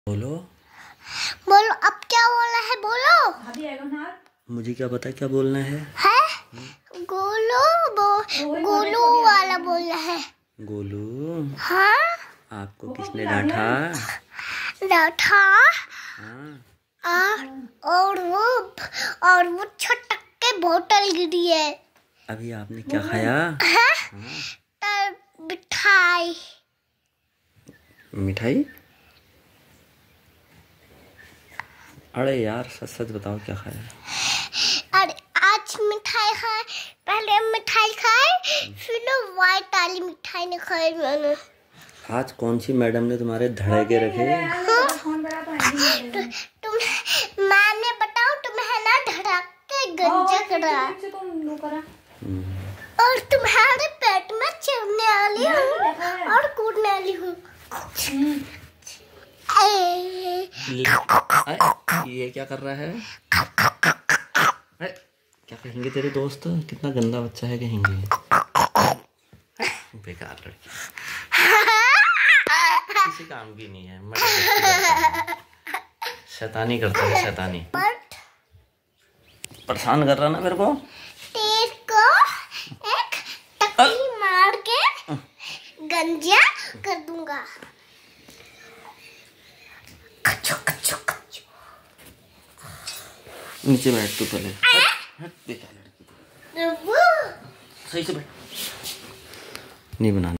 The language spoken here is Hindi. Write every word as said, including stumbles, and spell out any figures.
बोलो बोलो अब क्या बोलना है बोलो। मुझे क्या पता क्या बोलना है। है गोलू बो, गोलू वाला बोलना है। गोलू हाँ आपको किसने डांटा? डांटा हाँ और और वो और वो छटक के बोतल गिरी है। अभी आपने क्या खाया? हाँ? हाँ तब मिठाई मिठाई। अरे यार सच सच बताओ क्या खाया? अरे आज मिठाई खाए, पहले मिठाई खाए फिर ना व्हाइट वाली मिठाई नहीं खाई मैंने। आज कौन सी मैडम ने तुम्हारे धड़के रखे? हाँ? तु, तुम मैंने बताओ तुम्हें ना धड़क के गंजा करा और तुम्हारे पेट में चढ़ने वाली हूँ और कूदने वाली हूँ। ये क्या कर रहा है? क्या कहेंगे तेरे दोस्त? कितना गंदा बच्चा है कहेंगे। बेकार लड़की, किसी काम की नहीं है। शैतानी करता है शैतानी। परेशान कर रहा ना मेरे को। तेरे को एक टक्की मार के गंजा कर दूंगा। कच्चो कच्चो कच्चो। नीचे बैठ तू पहले। हट, हट, बेकार लड़की। सही से बैठ। नहीं बनाना।